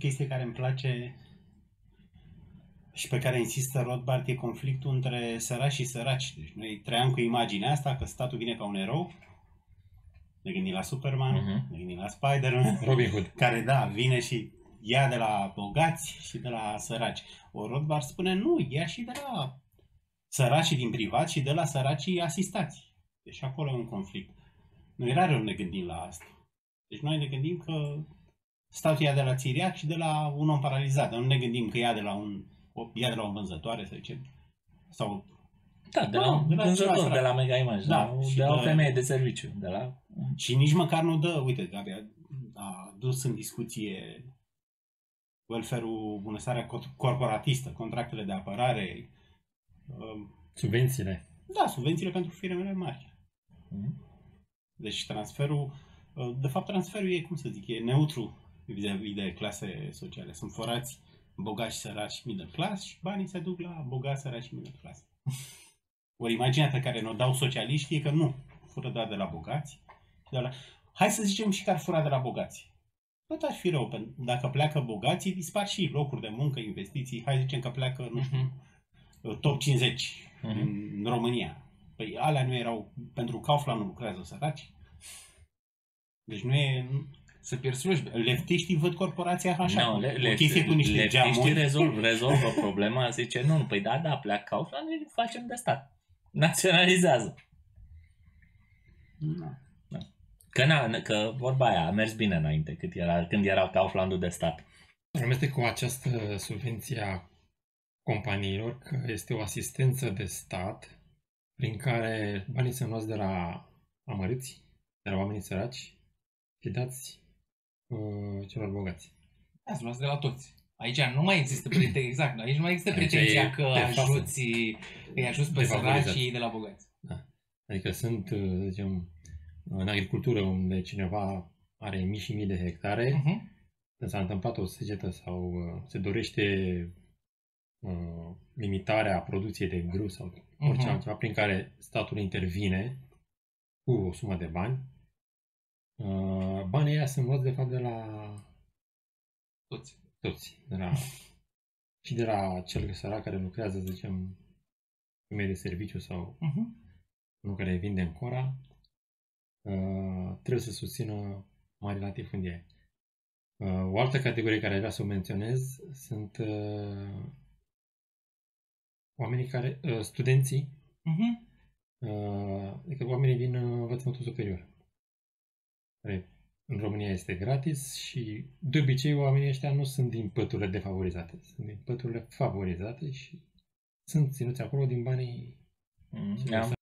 chestie care îmi place și pe care insistă Rothbard e conflictul între săraci și săraci. Deci noi trăiam cu imaginea asta că statul vine ca un erou. Ne gândim la Superman, ne gândim la Spider-Man, Robin Hood, care vine și ia de la bogați și de la săraci. O Rothbard spune nu, ia și de la săracii din privat și de la săracii asistați. Deci acolo e un conflict. Noi rar ne gândim la asta. Deci noi ne gândim că statul ia de la țiriac și de la un om paralizat. Dar nu ne gândim că ia de la o vânzătoare, să zicem. Sau... Da, de la un vânzător, de la Mega Image, de la o femeie de serviciu. Și nici măcar nu dă, uite, Gabi a dus în discuție welfare-ul, bunăstarea corporatistă, contractele de apărare, subvențiile. Da, subvențiile pentru firmele mari. Deci transferul, de fapt transferul e, cum să zic, e neutru vis-a-vis de clase sociale. Sunt forați bogați, săraci, middle class și banii se duc la bogați, săraci și middle class. Ori imaginea pe care ne-o dau socialiștii e că nu, fură doar de la bogați. Hai să zicem și că ar fura de la bogați. Tot ar fi rău, dacă pleacă bogații, dispar și locuri de muncă, investiții. Hai să zicem că pleacă, nu știu, top 50 în România. Păi alea nu erau, pentru Kaufland nu lucrează săraci. Deci nu e... Să pierd slujbe. Leftiștii văd corporația așa. No, leftiștii rezolvă problema, zice, nu, păi da, pleacă Kaufland, noi facem de stat. Naționalizează. No. Că vorba aia a mers bine înainte, când era Kauflandul de stat. Amestec cu această subvenție a companiilor că este o asistență de stat prin care banii sunt luați de la amărâți, de la oamenii săraci și dați celor bogați. Da, sunt luați de la toți. Aici nu mai există exact, aici nu mai există pretenția că îi ajuți pe săracii de la bogați. Da. Adică sunt, zicem, în agricultură unde cineva are mii și mii de hectare, când s-a întâmplat o secetă sau se dorește limitarea producției de grâu sau orice altceva prin care statul intervine cu o sumă de bani, banii ăia sunt luați de fapt de la toți. Și de la cel sărac care lucrează, zicem, femeie de serviciu sau unul care vinde în Cora, trebuie să susțină mari latifundii. O altă categorie care vreau să o menționez sunt oamenii care, studenții, adică oamenii din învățământul superior, care în România este gratis și de obicei oamenii ăștia nu sunt din păturile defavorizate, sunt din păturile favorizate și sunt ținuți acolo din banii